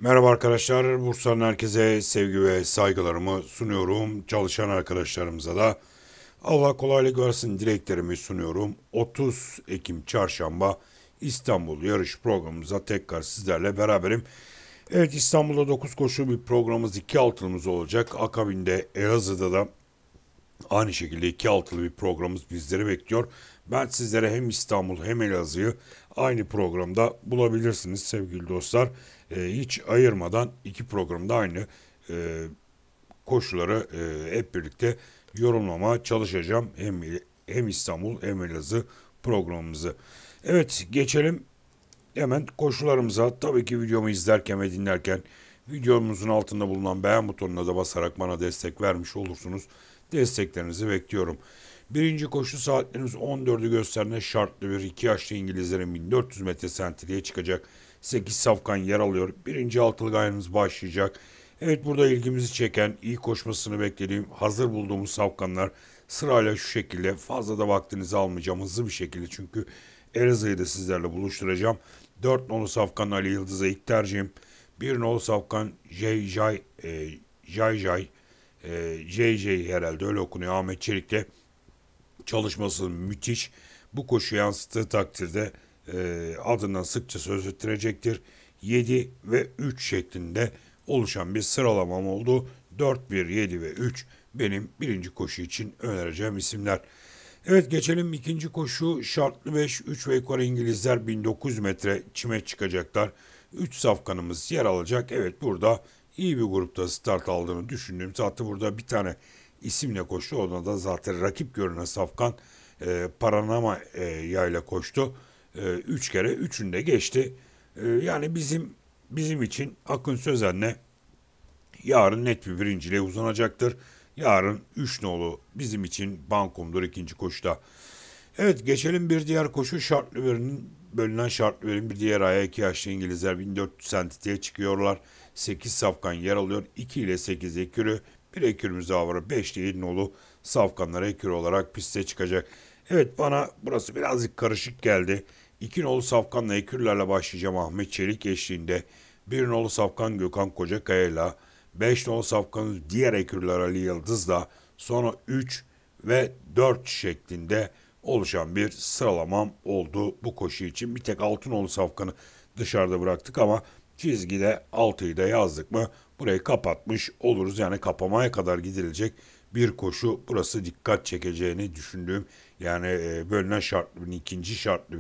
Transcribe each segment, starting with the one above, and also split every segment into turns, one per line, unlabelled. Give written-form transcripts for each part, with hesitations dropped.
Merhaba arkadaşlar, Bursa'nın herkese sevgi ve saygılarımı sunuyorum. Çalışan arkadaşlarımıza da Allah kolaylık versin dileklerimi sunuyorum. 30 Ekim Çarşamba İstanbul yarış programımıza tekrar sizlerle beraberim. Evet, İstanbul'da 9 koşu bir programımız, 2 altılımız olacak. Akabinde Elazığ'da da aynı şekilde 2 altılı bir programımız bizleri bekliyor. Ben sizlere hem İstanbul hem Elazığ'ı aynı programda bulabilirsiniz sevgili dostlar. Hiç ayırmadan iki programda aynı e, koşuları hep birlikte yorumlamaya çalışacağım. Hem İstanbul hem Elazığ programımızı. Evet, geçelim hemen koşularımıza. Tabii ki videomu izlerken ve dinlerken videomuzun altında bulunan beğen butonuna da basarak bana destek vermiş olursunuz. Desteklerinizi bekliyorum. Birinci koşu saatlerimiz 14'ü gösterene şartlı bir 2 yaşlı İngilizlerin 1400 metre sentriye çıkacak. 8 safkan yer alıyor. Birinci altılı gayemiz başlayacak. Evet, burada ilgimizi çeken, iyi koşmasını beklediğim, hazır bulduğumuz safkanlar sırayla şu şekilde. Fazla da vaktinizi almayacağım hızlı bir şekilde çünkü Elazığ'ı da sizlerle buluşturacağım. 4 nolu safkan Ali Yıldız'a ilk tercihim. 1 nolu safkan JJ herhalde öyle okunuyor. Ahmet Çelik'te çalışması müthiş. Bu koşu yansıttığı takdirde adından sıkça söz ettirecektir. 7 ve 3 şeklinde oluşan bir sıralamam oldu. 4, 1, 7 ve 3 benim birinci koşu için önereceğim isimler. Evet, geçelim ikinci koşu şartlı 5 3 ve yukarı İngilizler 1900 metre çime çıkacaklar. 3 safkanımız yer alacak. Evet, burada iyi bir grupta start aldığını düşündüğüm zaten burada bir tane isimle koştu. Ona da zaten rakip görünen safkan Paranama yayla koştu. 3 kere üçünde geçti. Yani bizim için Akın Sözen'le yarın net bir birinciliğe uzanacaktır. Yarın 3 nolu bizim için bankomdur ikinci koşuda. Evet, geçelim bir diğer koşu şartlı verinin bölünen şartlı verin bir diğer aya 2 yaşlı İngilizler 1400 sentitiye çıkıyorlar. 8 safkan yer alıyor. 2 ile 8 ekürü. Bir ekürümüz daha var. 5 ile 7 nolu safkanlar ekürü olarak piste çıkacak. Evet, bana burası birazcık karışık geldi. 2 nolu safkanla ekürlerle başlayacağım Ahmet Çelik eşliğinde. 1 nolu safkan Gökhan Kocakaya'yla. 5 nolu safkanın diğer ekürler Ali Yıldız'la. Sonra 3 ve 4 şeklinde oluşan bir sıralamam oldu bu koşu için. Bir tek Altınoğlu safkanı dışarıda bıraktık ama çizgide 6'yı da yazdık mı burayı kapatmış oluruz. Yani kapamaya kadar gidilecek bir koşu. Burası dikkat çekeceğini düşündüğüm, yani bölünen şartlı ikinci şartlı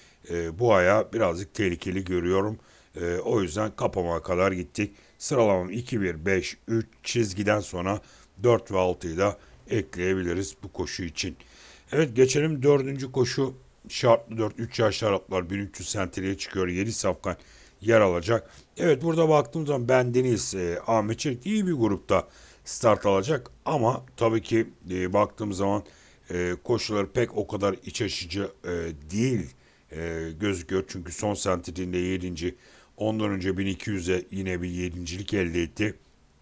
bu aya birazcık tehlikeli görüyorum. O yüzden kapamaya kadar gittik. Sıralamam 2-1-5-3 çizgiden sonra 4 ve 6'yı da ekleyebiliriz bu koşu için. Evet, geçelim dördüncü koşu şartlı 4 3 yaşlı Araplar 1300 sentreye çıkıyor. 7 safkan yer alacak. Evet, burada baktığım zaman bendeniz Ahmet Çelik iyi bir grupta start alacak ama tabii ki baktığım zaman koşuları pek o kadar iç açıcı değil gözüküyor. Çünkü son sentrinde 7. Ondan önce 1200'e yine bir yedincilik elde etti.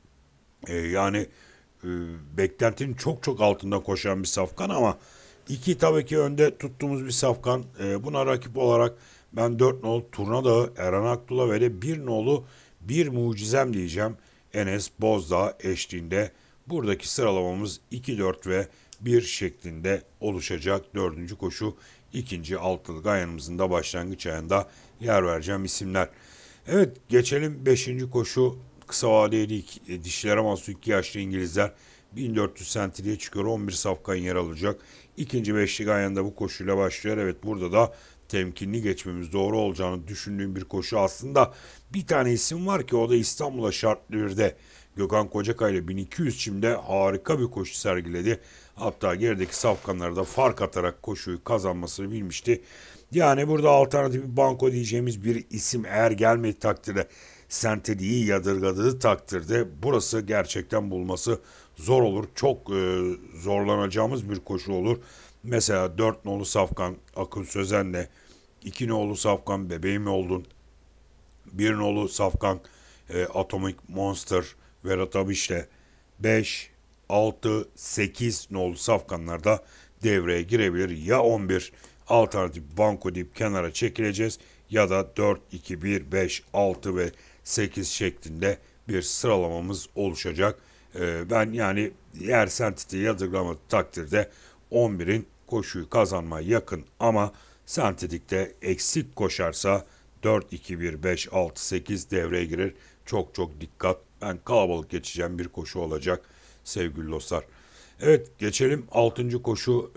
Yani e, beklentinin çok çok altında koşan bir safkan ama iki tabii ki önde tuttuğumuz bir safkan. Buna rakip olarak ben 4 nolu Turnadağı Eren Akdul'a ve de 1 nolu bir mucizem diyeceğim. Enes Bozdağ eşliğinde buradaki sıralamamız 2, 4 ve 1 şeklinde oluşacak. Dördüncü koşu ikinci altılı gayanımızın da başlangıç ayında yer vereceğim isimler. Evet, geçelim beşinci koşu kısa vadeli dişilere mahsus 2 yaşlı İngilizler 1400 sentriye çıkıyor. 11 safkan yer alacak. İkinci beşlik ayında bu koşuyla başlıyor. Evet, burada da temkinli geçmemiz doğru olacağını düşündüğüm bir koşu. Aslında bir tane isim var ki o da İstanbul'a şartlı birde Gökhan Kocakay ile 1200 çimde harika bir koşu sergiledi. Hatta gerideki safkanlarda fark atarak koşuyu kazanmasını bilmişti. Yani burada alternatif bir banko diyeceğimiz bir isim eğer gelmedi takdirde, sentediği yadırgadığı takdirde burası gerçekten bulması zor olur. Çok zorlanacağımız bir koşu olur. Mesela 4 nolu Safkan Akın Sözen'le, 2 nolu Safkan Bebeğim Oldun, 1 nolu Safkan Atomic Monster Verat Abiş'le, 5, 6, 8 nolu safkanlarda devreye girebilir. Ya 11 alternatif banko deyip kenara çekileceğiz ya da 4, 2, 1, 5, 6 ve 8 şeklinde bir sıralamamız oluşacak. Ben yani eğer Sentit'i yadırgamadığı takdirde 11'in koşuyu kazanmaya yakın ama Sentetik'te eksik koşarsa 4, 2, 1, 5, 6, 8 devreye girer. Çok çok dikkat. Ben kalabalık geçeceğim bir koşu olacak sevgili dostlar. Evet, geçelim 6. koşu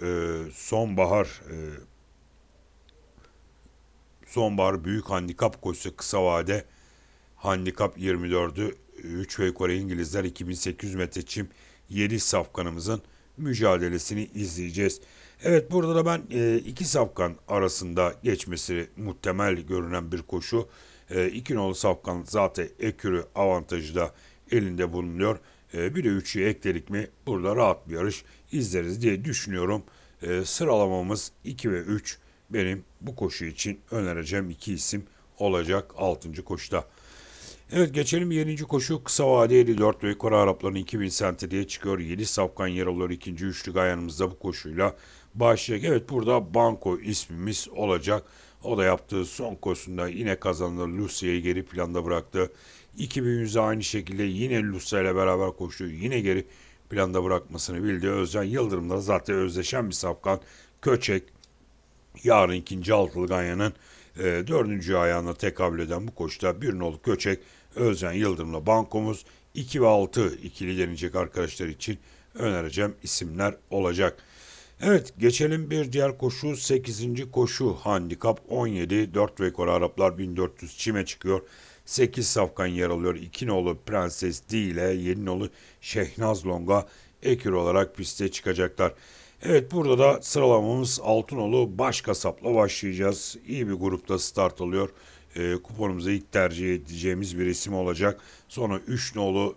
sonbahar büyük handikap koşusu, kısa vade handikap 24'ü 3 ve yukarı İngilizler 2800 metre çim 7 safkanımızın mücadelesini izleyeceğiz. Evet, burada da ben iki safkan arasında geçmesi muhtemel görünen bir koşu. 2 nolu safkan zaten ekürü avantajı da elinde bulunuyor. Bir de 3'ü ekledik mi burada rahat bir yarış izleriz diye düşünüyorum. Sıralamamız 2 ve 3 benim bu koşu için önereceğim iki isim olacak 6. koşuda. Evet, geçelim 7. koşu, kısa vade 54 ve yukarı Arapların 2000 sentreye çıkıyor. 7 safkan yer alıyor. İkinci üçlü gayanımızda bu koşuyla başlayacak. Evet, burada Banko ismimiz olacak. O da yaptığı son koşusunda yine kazandı. Lucya'yı geri planda bıraktı. 2100'e aynı şekilde yine Lucia ile beraber koştu. Yine geri planda bırakmasını bildi. Özcan Yıldırım'da zaten özdeşen bir safkan. Köçek yarın ikinci altılı ganyanın dördüncü ayağına tekabül eden bu koşuda bir nolu Köçek, Özcan Yıldırım'la bankomuz 2 ve 6 ikili deneyecek arkadaşlar için önereceğim isimler olacak. Evet, geçelim bir diğer koşu, 8. koşu handikap 17 4 ve yukarı Araplar 1400 çime çıkıyor. 8 safkan yer alıyor. 2 nolu Prenses D ile 7 nolu Şehnaz Longa ekür olarak piste çıkacaklar. Evet, burada da sıralamamız Altınolu baş kasapla başlayacağız. İyi bir grupta start alıyor. Kuponumuza ilk tercih edeceğimiz bir isim olacak. Sonra 3 nolu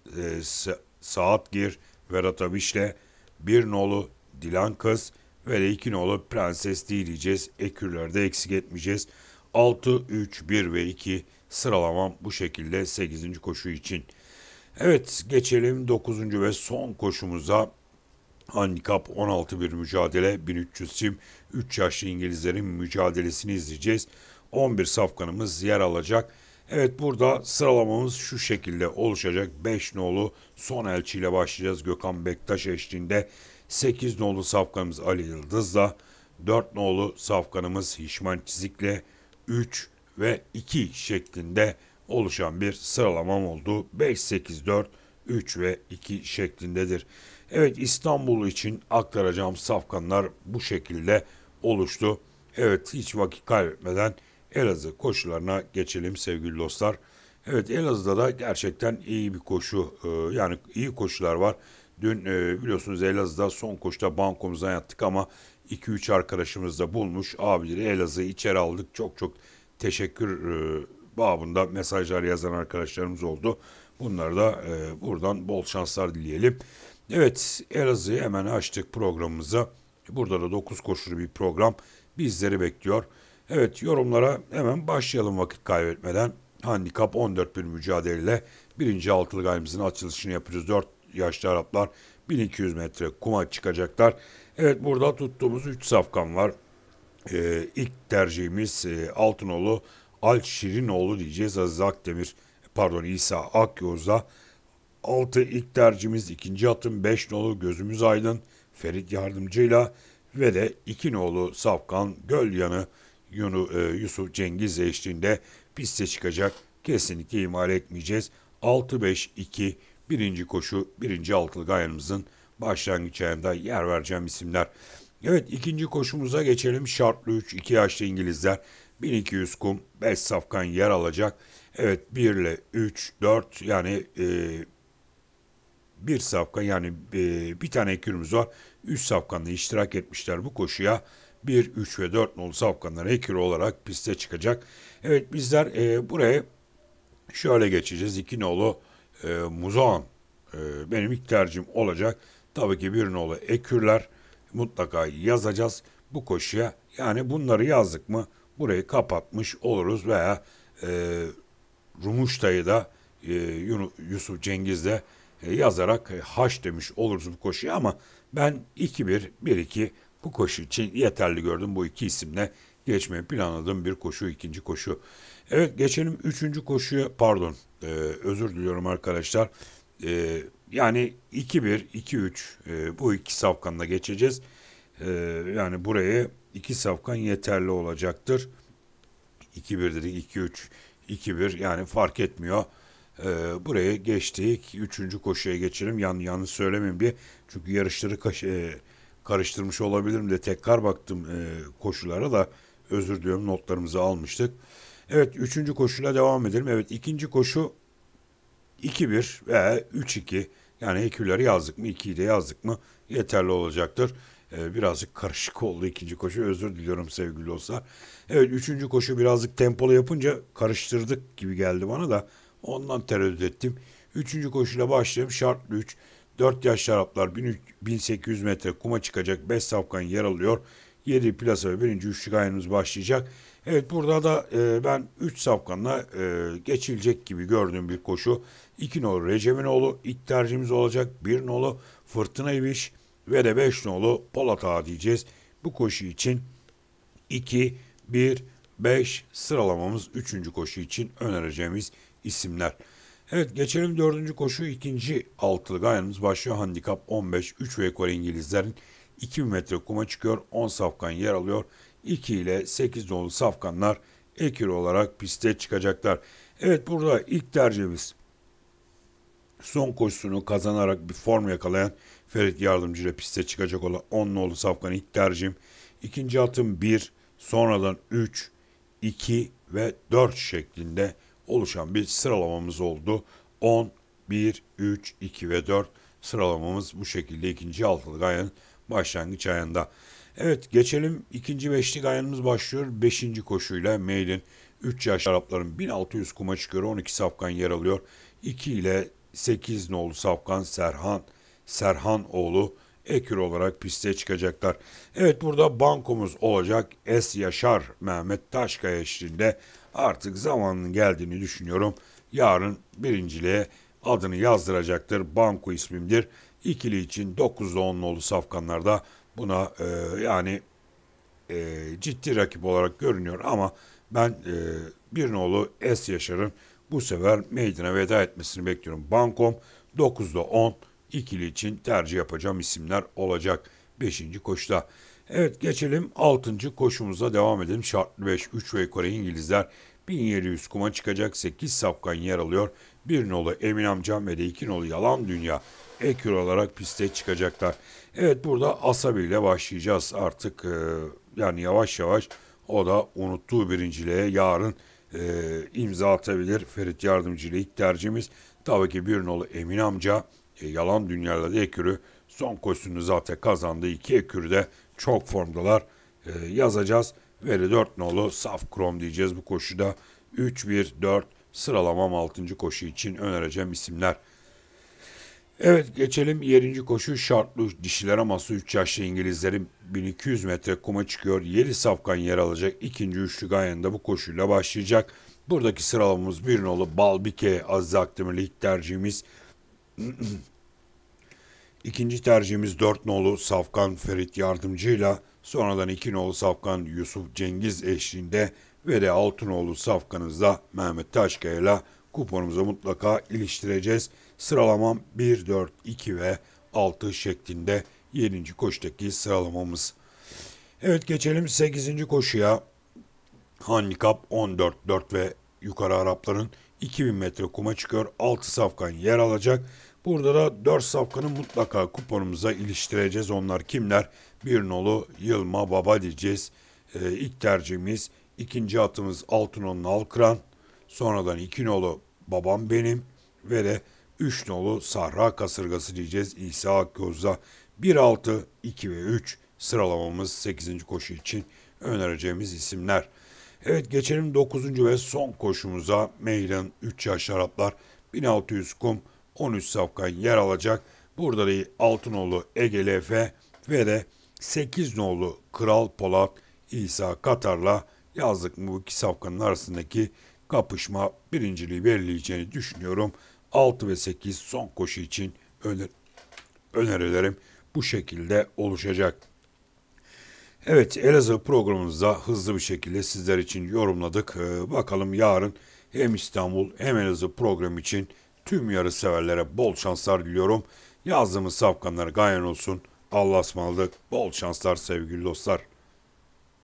Saatgir Vedat Abiş'le 1 nolu Dilan Kız ve de 2 nolu Prenses diyeceğiz. Ekürlerde eksik etmeyeceğiz. 6, 3, 1 ve 2 sıralamam bu şekilde 8. koşu için. Evet, geçelim 9. ve son koşumuza. Handikap 16 bir mücadele 1300 sim 3 yaşlı İngilizlerin mücadelesini izleyeceğiz. 11 safkanımız yer alacak. Evet, burada sıralamamız şu şekilde oluşacak. 5 nolu Son Elçi ile başlayacağız. Gökhan Bektaş eşliğinde. 8 nolu safkanımız Ali Yıldız'la. 4 nolu safkanımız Hişman Çizik'le. 3 ve 2 şeklinde oluşan bir sıralamam oldu. 5, 8, 4, 3 ve 2 şeklindedir. Evet, İstanbul için aktaracağım safkanlar bu şekilde oluştu. Evet, hiç vakit kaybetmeden Elazığ koşularına geçelim sevgili dostlar. Evet, Elazığ'da da gerçekten iyi bir koşu, yani iyi koşular var. Dün biliyorsunuz Elazığ'da son koşuda bankomuzdan yattık ama 2-3 arkadaşımız da bulmuş. Abileri Elazığ'ı içeri aldık. Çok çok teşekkür babında mesajlar yazan arkadaşlarımız oldu. Bunlara da buradan bol şanslar dileyelim. Evet, Elazığ'ı hemen açtık programımıza. Burada da 9 koşulu bir program bizleri bekliyor. Evet, yorumlara hemen başlayalım vakit kaybetmeden. Handikap 14 bir mücadeleyle birinci altılı gayemizin açılışını yapıyoruz. 4 yaşlı Araplar 1200 metre kuma çıkacaklar. Evet, burada tuttuğumuz 3 safkan var. İlk tercihimiz Altınoğlu Alşirinoğlu diyeceğiz. Aziz Akdemir, pardon İsa Akyoz'da. 6 ilk tercihimiz, ikinci atım 5 nolu Gözümüz Aydın Ferit Yardımcı'yla ve de 2 nolu Safkan Gölyanı Yusuf Cengiz eşliğinde piste çıkacak. Kesinlikle ihmal etmeyeceğiz. 6-5-2 birinci koşu, birinci altılı gayanımızın başlangıç ayında yer vereceğim isimler. Evet, ikinci koşumuza geçelim. Şartlı 3 2 yaşlı İngilizler 1200 kum 5 safkan yer alacak. Evet, 1 ile 3 4 yani bir safkan yani bir tane ekürümüz var. 3 safkanla iştirak etmişler bu koşuya. 1, 3 ve 4 nolu safkanlar ekür olarak piste çıkacak. Evet, bizler buraya şöyle geçeceğiz. 2 nolu Muzan benim ilk tercihim olacak. Tabii ki 1 nolu ekürler mutlaka yazacağız bu koşuya. Yani bunları yazdık mı burayı kapatmış oluruz veya Rumuşta'yı da Yusuf Cengiz'de yazarak haş demiş oluruz bu koşuya ama ben 2-1, 1-2 bu koşu için yeterli gördüm. Bu iki isimle geçmeyi planladığım bir koşu, ikinci koşu. Evet, geçelim üçüncü koşuya, pardon, özür diliyorum arkadaşlar. Yani 2-1, 2-3, bu iki safkanla geçeceğiz. Yani buraya iki safkan yeterli olacaktır. 2-1 dedik, 2-3, 2-1, yani fark etmiyor. Buraya geçtik. Üçüncü koşuya geçelim. Yanlış söylemeyeyim bir. Çünkü yarışları karıştırmış olabilirim de tekrar baktım koşulara da, özür diliyorum, notlarımızı almıştık. Evet, üçüncü koşuyla devam edelim. Evet, ikinci koşu 2-1 veya 3-2, yani ekürleri yazdık mı, 2'yi de yazdık mı yeterli olacaktır. Birazcık karışık oldu ikinci koşu, özür diliyorum sevgili dostlar. Evet, üçüncü koşu birazcık tempolu yapınca karıştırdık gibi geldi bana da, ondan tereddüt ettim. Üçüncü koşuyla başlayalım. Şartlı 3. 4 yaş şaraplar 1800 metre kuma çıkacak. 5 safkan yer alıyor. 7 plasa ve birinci üçlük ayağımız başlayacak. Evet, burada da ben 3 safkanla geçilecek gibi gördüğüm bir koşu. 2 nolu Receminoğlu ilk tercihimiz olacak. 1 nolu Fırtına İviş ve de 5 nolu Polat Ağa diyeceğiz. Bu koşu için 2, 1, 5 sıralamamız üçüncü koşu için önereceğimiz isimler. Evet, geçelim dördüncü koşu, ikinci altılı ayağımız başlıyor. Handikap 15, 3 ve yukarı İngilizlerin 2000 metre kuma çıkıyor. 10 safkan yer alıyor. 2 ile 8 nolu safkanlar ekür olarak piste çıkacaklar. Evet, burada ilk tercihimiz son koşusunu kazanarak bir form yakalayan Ferit Yardımcı ile piste çıkacak olan 10 nolu safkan ilk tercihim. İkinci atım 1, sonradan 3, 2 ve 4 şeklinde oluşan bir sıralamamız oldu. 10, 1, 3, 2 ve 4 sıralamamız bu şekilde ikinci altılı ayağın başlangıç ayağında. Evet, geçelim ikinci beşlik ayağımız başlıyor. Beşinci koşuyla Maiden 3 yaş Arapların 1600 kuma çıkıyor. 12 safkan yer alıyor. 2 ile 8 nolu safkan Serhanoğlu ekür olarak piste çıkacaklar. Evet, burada bankomuz olacak. Es Yaşar Mehmet Taşkaya eşliğinde artık zamanının geldiğini düşünüyorum. Yarın birinciliğe adını yazdıracaktır. Banko ismimdir. İkili için 9'da 10 nolu safkanlarda buna ciddi rakip olarak görünüyor ama ben bir nolu Es Yaşar'ın bu sefer meydana veda etmesini bekliyorum. Bankom 9'da 10 ikili için tercih yapacağım isimler olacak 5. koşuda. Evet, geçelim 6. koşumuza devam edelim. Şartlı 5, 3 ve yukarı İngilizler 1700 kuma çıkacak. 8 safkan yer alıyor. 1 nolu Emin Amcam ve de 2 nolu Yalan Dünya ekür olarak piste çıkacaklar. Evet, burada Asabi ile başlayacağız artık, yani yavaş yavaş o da unuttuğu birinciliğe yarın imza atabilir. Ferit Yardımcı ile ilk tercihimiz tabii ki 1 nolu Emin Amca, Yalan Dünya'da da ekürü son koşusunu zaten kazandı. 2 ekürü de çok formdalar, yazacağız. Ve de 4 nolu Saf Krom diyeceğiz bu koşuda. 3-1-4 sıralamam 6. koşu için önereceğim isimler. Evet, geçelim 7. koşu. Şartlı dişilere mahsus 3 yaşlı İngilizlerin 1200 metre kuma çıkıyor. 7 safkan yer alacak. İkinci üçlük ayında bu koşuyla başlayacak. Buradaki sıralamamız 1 nolu Balbike Aziz Akdemir'le ilk tercihimiz. İkinci tercihimiz 4 nolu Safkan Ferit Yardımcı'yla, sonradan 2 nolu Safkan Yusuf Cengiz eşliğinde ve de 6 nolu Safkan'ızda Mehmet Taşkaya'yla kuponumuza mutlaka iliştireceğiz. Sıralamam 1, 4, 2 ve 6 şeklinde 7. koşudaki sıralamamız. Evet, geçelim 8. koşuya. Handikap 14, 4 ve yukarı Arapların 2000 metre kuma çıkıyor. 6 safkan yer alacak. Burada da 4 safkanı mutlaka kuponumuza iliştireceğiz. Onlar kimler? 1 nolu Yılma Baba diyeceğiz. İlk tercihimiz. İkinci atımız Altınol'un Alkıran. Sonradan 2 nolu Babam Benim. Ve de 3 nolu Sahra Kasırgası diyeceğiz. İsa Akgöz'da 1, 6, 2 ve 3 sıralamamız 8. koşu için önereceğimiz isimler. Evet, geçelim 9. ve son koşumuza. Meydan 3 yaş Araplar 1600 kum 13 safkan yer alacak. Burada da Altınoğlu Ege Lefe ve de 8 nolu Kral Polat İsa Katar'la yazdık mı bu iki safkanın arasındaki kapışma birinciliği belirleyeceğini düşünüyorum. 6 ve 8 son koşu için önerilerim bu şekilde oluşacak. Evet, Elazığ programımızda hızlı bir şekilde sizler için yorumladık. Bakalım yarın hem İstanbul hem Elazığ program için tüm yarış severlere bol şanslar diliyorum. Yazdığımız safkanlar gayen olsun. Allah'a ısmarladık. Bol şanslar sevgili dostlar.